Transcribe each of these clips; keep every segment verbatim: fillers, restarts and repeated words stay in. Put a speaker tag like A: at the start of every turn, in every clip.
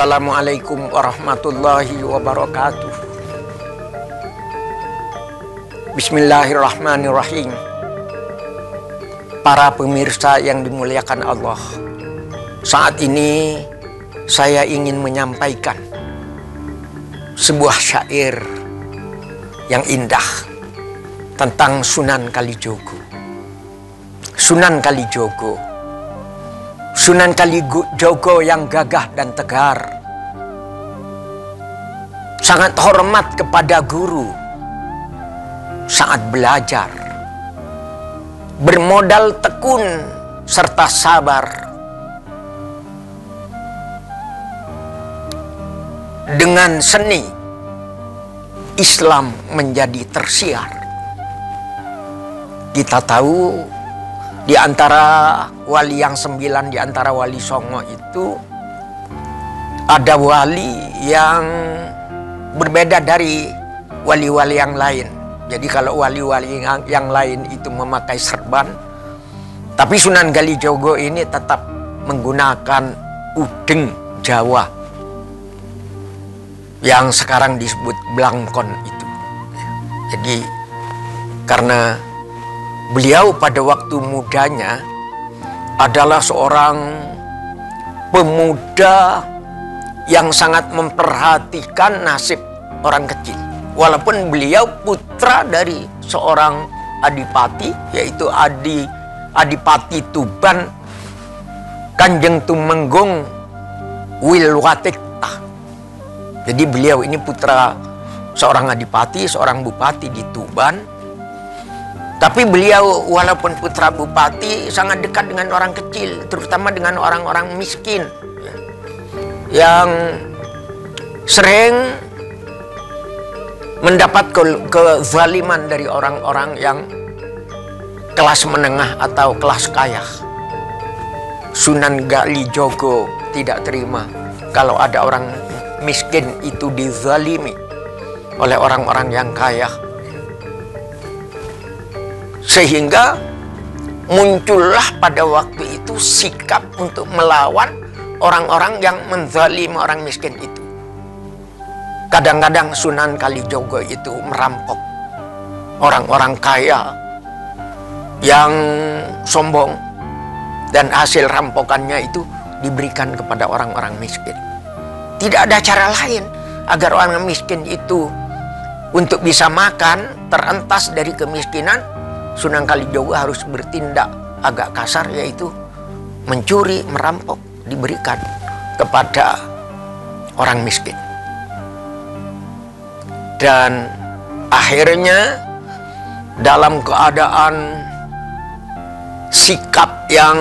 A: Assalamualaikum warahmatullahi wabarakatuh. Bismillahirrahmanirrahim. Para pemirsa yang dimuliakan Allah, saat ini saya ingin menyampaikan sebuah syair yang indah tentang Sunan Kalijogo. Sunan Kalijogo, Sunan Kalijogo yang gagah dan tegar, sangat hormat kepada guru saat belajar, bermodal tekun serta sabar. Dengan seni, Islam menjadi tersiar. Kita tahu di antara wali yang sembilan, di antara wali songo itu ada wali yang berbeda dari wali-wali yang lain. Jadi kalau wali-wali yang, yang lain itu memakai serban, tapi Sunan Kalijogo ini tetap menggunakan udeng Jawa yang sekarang disebut blangkon itu. Jadi karena beliau pada waktu mudanya adalah seorang pemuda yang sangat memperhatikan nasib orang kecil. Walaupun beliau putra dari seorang adipati, yaitu Adi Adipati Tuban Kanjeng Tumenggung Wilwatikta. Jadi beliau ini putra seorang adipati, seorang bupati di Tuban. Tapi beliau walaupun putra bupati sangat dekat dengan orang kecil, terutama dengan orang-orang miskin yang sering mendapat ke kezaliman dari orang-orang yang kelas menengah atau kelas kaya. Sunan Kalijogo tidak terima kalau ada orang miskin itu dizalimi oleh orang-orang yang kaya. Sehingga muncullah pada waktu itu sikap untuk melawan orang-orang yang menzalimi orang miskin itu. Kadang-kadang Sunan Kalijogo itu merampok orang-orang kaya yang sombong, dan hasil rampokannya itu diberikan kepada orang-orang miskin. Tidak ada cara lain agar orang miskin itu untuk bisa makan, terentas dari kemiskinan. Sunan Kalijogo harus bertindak agak kasar, yaitu mencuri, merampok, diberikan kepada orang miskin. Dan akhirnya dalam keadaan sikap yang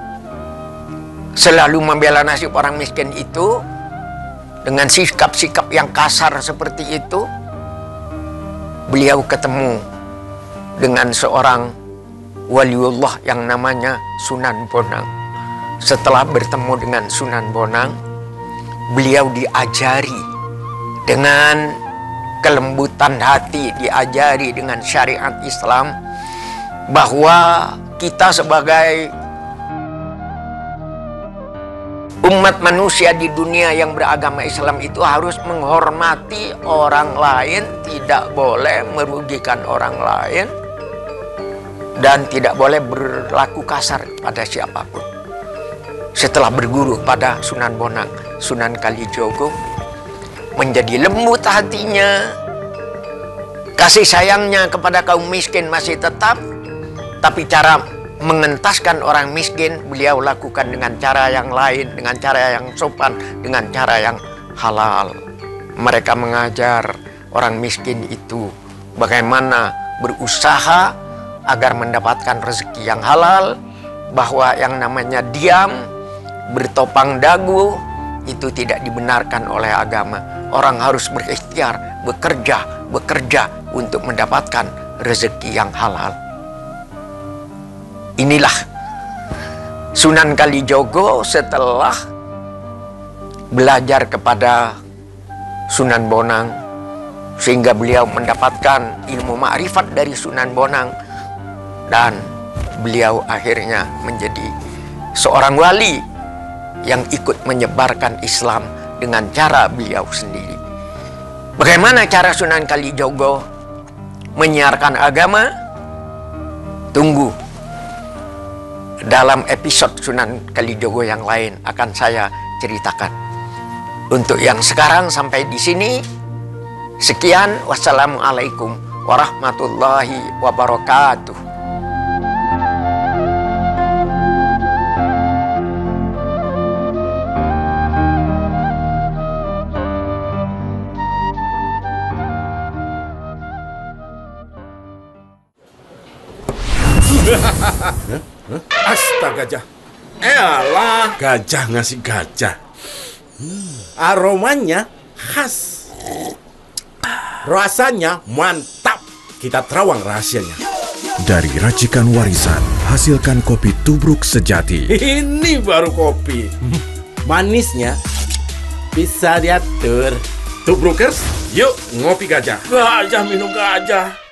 A: selalu membela nasib orang miskin itu, dengan sikap-sikap yang kasar seperti itu, beliau ketemu dengan seorang waliullah yang namanya Sunan Bonang. Setelah bertemu dengan Sunan Bonang, beliau diajari dengan kelembutan hati, diajari dengan syariat Islam, bahwa kita sebagai umat manusia di dunia yang beragama Islam itu harus menghormati orang lain, tidak boleh merugikan orang lain, dan tidak boleh berlaku kasar pada siapapun. Setelah berguru pada Sunan Bonang, Sunan Kalijogo menjadi lembut hatinya, kasih sayangnya kepada kaum miskin masih tetap, tapi cara mengentaskan orang miskin beliau lakukan dengan cara yang lain, dengan cara yang sopan, dengan cara yang halal. Mereka mengajar orang miskin itu bagaimana berusaha agar mendapatkan rezeki yang halal, bahwa yang namanya diam, bertopang dagu itu tidak dibenarkan oleh agama. Orang harus berikhtiar, bekerja, bekerja untuk mendapatkan rezeki yang halal. Inilah Sunan Kalijogo setelah belajar kepada Sunan Bonang, sehingga beliau mendapatkan ilmu ma'rifat dari Sunan Bonang, dan beliau akhirnya menjadi seorang wali yang ikut menyebarkan Islam dengan cara beliau sendiri. Bagaimana cara Sunan Kalijogo menyiarkan agama? Tunggu. Dalam episode Sunan Kalijogo yang lain akan saya ceritakan. Untuk yang sekarang sampai di sini. Sekian. Wassalamualaikum warahmatullahi wabarakatuh.
B: Astaga, gajah. Elah, gajah ngasih gajah. Hmm. Aromanya khas. Rasanya mantap. Kita terawang rahasianya.
C: Dari racikan warisan, hasilkan kopi tubruk sejati.
B: Ini baru kopi. Manisnya bisa diatur. Tubrukers, yuk ngopi gajah. Gajah minum gajah.